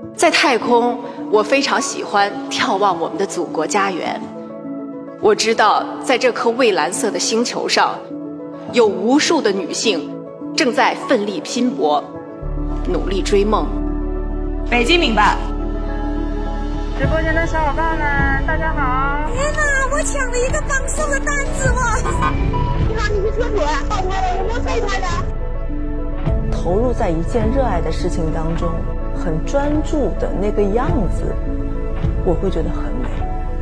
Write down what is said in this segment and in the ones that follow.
在太空，我非常喜欢眺望我们的祖国家园。我知道，在这颗蔚蓝色的星球上，有无数的女性正在奋力拼搏，努力追梦。 北京民办。 直播间的小伙伴们，大家好！ 天哪，我抢了一个榜上的单子哇！ 你好，你是车主，我有没有备胎的？ 投入在一件热爱的事情当中，很专注的那个样子，我会觉得很美。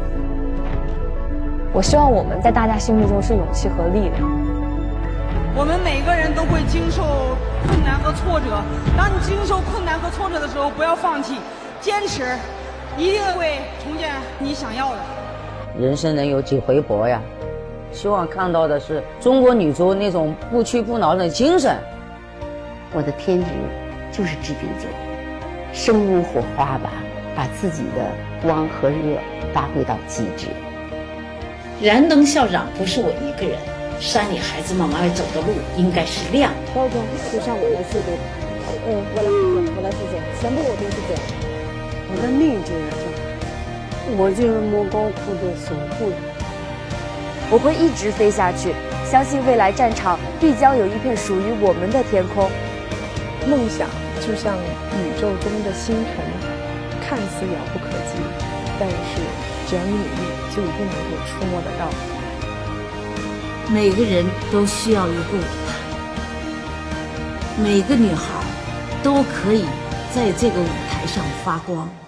我希望我们在大家心目中是勇气和力量。 我们每个人都会经受困难和挫折，当你经受困难和挫折的时候，不要放弃，坚持，一定会重建你想要的。 人生能有几回搏呀？希望看到的是中国女足那种不屈不挠的精神。 我的天职就是制定者，生如火花吧，把自己的光和热发挥到极致。 燃灯校长不是我一个人，山里孩子们往外走的路应该是亮的。 高中就像我来负责，我来负责，全部我都是这样。我的命就是这样，我就是莫高窟的守护人。 我会一直飞下去，相信未来战场必将有一片属于我们的天空。 梦想就像宇宙中的星辰，看似遥不可及，但是只要你努力，就一定能够触摸得到。 每个人都需要一个舞台，每个女孩都可以在这个舞台上发光。